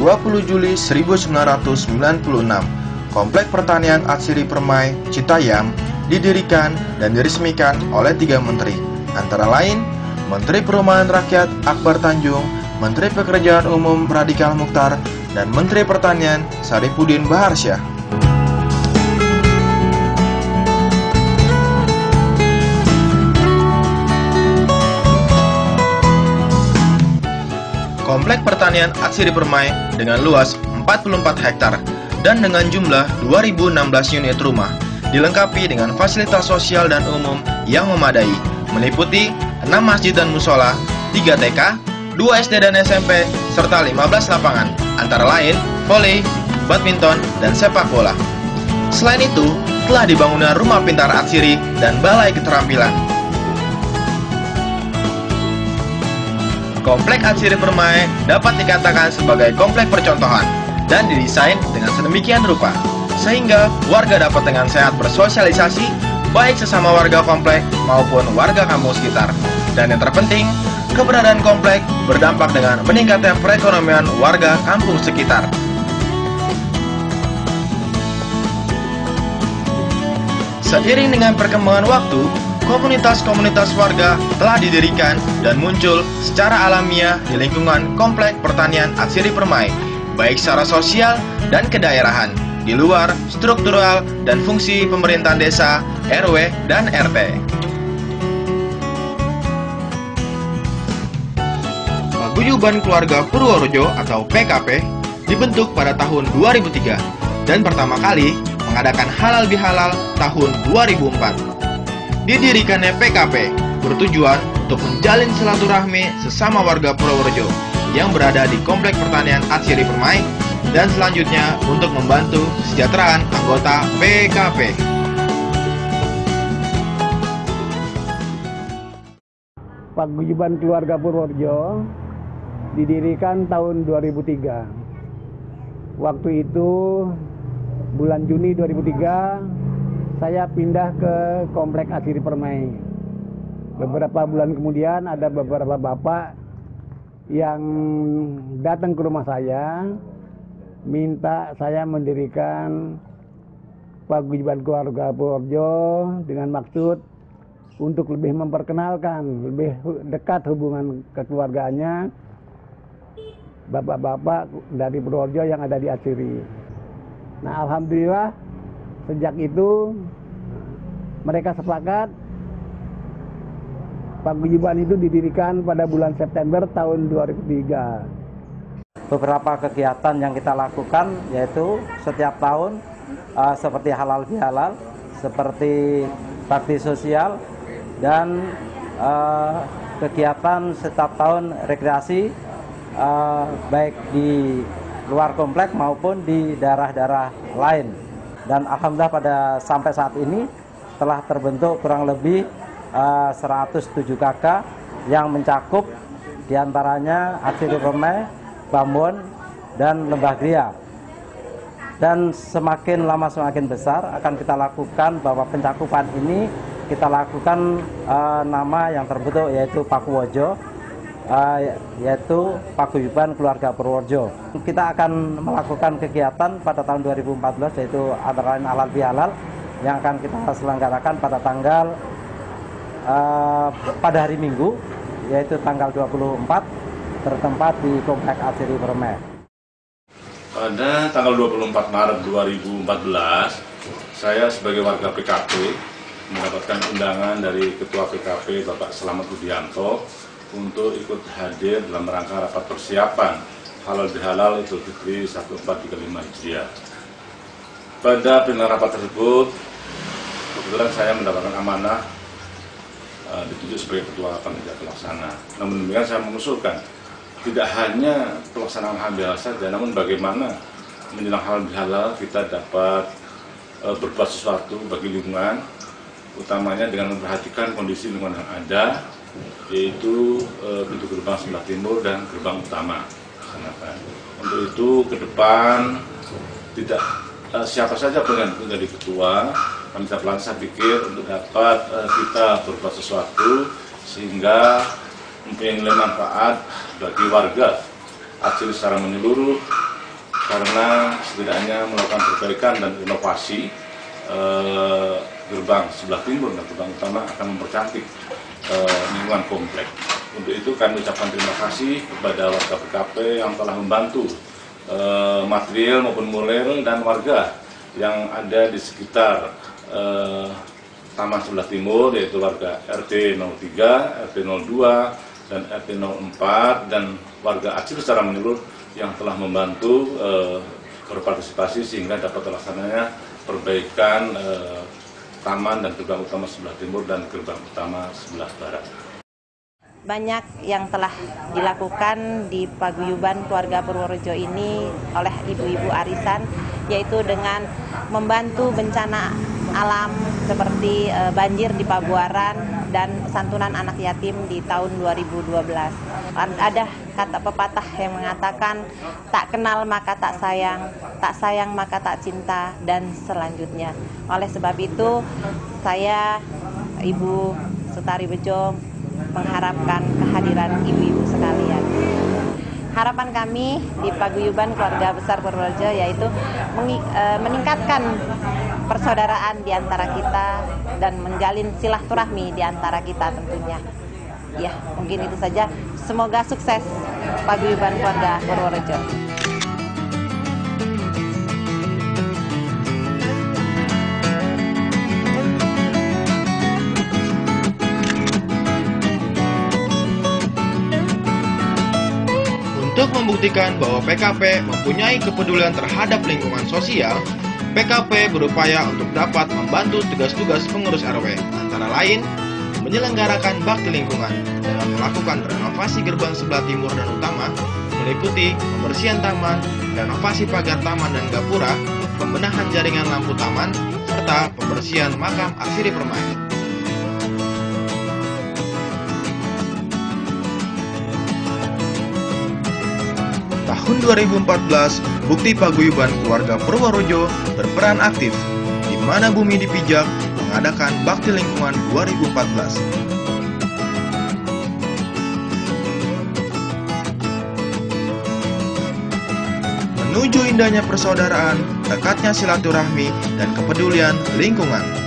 20 Juli 1996, Komplek Pertanian Atsiri Permai, Citayam didirikan dan diresmikan oleh 3 menteri, antara lain Menteri Perumahan Rakyat Akbar Tanjung, Menteri Pekerjaan Umum Radikal Mukhtar, dan Menteri Pertanian Saripudin Baharsyah. Komplek Pertanian Atsiri Permai dengan luas 44 hektar dan dengan jumlah 2016 unit rumah, dilengkapi dengan fasilitas sosial dan umum yang memadai, meliputi 6 masjid dan musola, 3 TK, 2 SD dan SMP, serta 15 lapangan, antara lain voli, badminton, dan sepak bola. Selain itu, telah dibangunnya Rumah Pintar Atsiri dan Balai Keterampilan. Komplek Atsiri Permai dapat dikatakan sebagai komplek percontohan dan didesain dengan sedemikian rupa, sehingga warga dapat dengan sehat bersosialisasi, baik sesama warga komplek maupun warga kampung sekitar. Dan yang terpenting, keberadaan komplek berdampak dengan meningkatnya perekonomian warga kampung sekitar. Seiring dengan perkembangan waktu, komunitas-komunitas warga telah didirikan dan muncul secara alamiah di lingkungan Komplek Pertanian Atsiri Permai, baik secara sosial dan kedaerahan, di luar struktural dan fungsi pemerintahan desa, RW, dan RT. Paguyuban Keluarga Purworejo atau PKP dibentuk pada tahun 2003 dan pertama kali mengadakan halal bihalal tahun 2004. Didirikannya PKP bertujuan untuk menjalin silaturahmi sesama warga Purworejo yang berada di Komplek Pertanian Atsiri Permai dan selanjutnya untuk membantu kesejahteraan anggota PKP. Paguyuban Keluarga Purworejo didirikan tahun 2003. Waktu itu bulan Juni 2003 saya pindah ke Komplek Atsiri Permai. Beberapa bulan kemudian ada beberapa bapak yang datang ke rumah saya minta saya mendirikan Paguyuban Keluarga Purworejo dengan maksud untuk lebih memperkenalkan, lebih dekat hubungan kekeluargaannya bapak-bapak dari Purworejo yang ada di Atsiri. Nah, alhamdulillah sejak itu mereka sepakat paguyuban itu didirikan pada bulan September tahun 2003. Beberapa kegiatan yang kita lakukan yaitu setiap tahun seperti halal bihalal, seperti bakti sosial, dan kegiatan setiap tahun rekreasi baik di luar komplek maupun di daerah-daerah lain. Dan alhamdulillah sampai saat ini telah terbentuk kurang lebih 107 KK yang mencakup diantaranya Atsiri Permai, Bambon, dan Lembah Gria. Dan semakin lama semakin besar akan kita lakukan bahwa pencakupan ini kita lakukan nama yang terbentuk yaitu Pakuwojo, yaitu Paguyuban Keluarga Purworejo. Kita akan melakukan kegiatan pada tahun 2014 yaitu antara lain halal bihalal yang akan kita selenggarakan pada tanggal pada hari Minggu yaitu tanggal 24 bertempat di Komplek Atsiri Permai. Pada tanggal 24 Maret 2014 saya sebagai warga PKP mendapatkan undangan dari Ketua PKP Bapak Slamet Rudianto untuk ikut hadir dalam rangka rapat persiapan halal bihalal Idul Fitri 1435 Hijriah. Pada pimpinan rapat tersebut, kebetulan saya mendapatkan amanah ditunjuk sebagai Ketua Panitia Pelaksana. Namun demikian saya mengusulkan tidak hanya pelaksanaan halal bihalal saja, namun bagaimana menjelang halal bihalal kita dapat berbuat sesuatu bagi lingkungan, utamanya dengan memperhatikan kondisi lingkungan yang ada, yaitu pintu gerbang sebelah timur dan gerbang utama. Untuk itu ke depan tidak siapa saja pun yang menjadi ketua panitia pelaksana, saya pikir untuk dapat kita berbuat sesuatu sehingga mempunyai nilai manfaat bagi warga Atsiri secara menyeluruh, karena setidaknya melakukan perbaikan dan inovasi gerbang sebelah timur dan gerbang utama akan mempercantik lingkungan komplek. Untuk itu kami ucapkan terima kasih kepada warga PKP yang telah membantu material maupun moral dan warga yang ada di sekitar taman sebelah timur, yaitu warga RT 03, RT 02, dan RT 04, dan warga Acir secara menyeluruh yang telah membantu berpartisipasi sehingga dapat terlaksananya perbaikan taman dan gerbang utama sebelah timur dan gerbang utama sebelah barat. Banyak yang telah dilakukan di paguyuban keluarga Purworejo ini oleh ibu-ibu arisan, yaitu dengan membantu bencana alam seperti banjir di Pabuaran dan santunan anak yatim di tahun 2012. Ada kata pepatah yang mengatakan, tak kenal maka tak sayang maka tak cinta, dan selanjutnya. Oleh sebab itu, saya, Ibu Sutari Bejo, mengharapkan kehadiran ibu-ibu sekalian. Harapan kami di paguyuban keluarga besar Purworejo yaitu meningkatkan persaudaraan di antara kita dan menjalin silaturahmi di antara kita tentunya. Ya, mungkin itu saja. Semoga sukses paguyuban keluarga Purworejo. Untuk membuktikan bahwa PKP mempunyai kepedulian terhadap lingkungan sosial, PKP berupaya untuk dapat membantu tugas-tugas pengurus RW, antara lain menyelenggarakan bakti lingkungan dengan melakukan renovasi gerbang sebelah timur dan utama, meliputi pembersihan taman, renovasi pagar taman dan gapura, pembenahan jaringan lampu taman, serta pembersihan makam Atsiri Permai. Tahun 2014, Bukti Paguyuban Keluarga Purworejo berperan aktif, di mana Bumi Dipijak mengadakan Bakti Lingkungan 2014. Menuju indahnya persaudaraan, dekatnya silaturahmi, dan kepedulian lingkungan.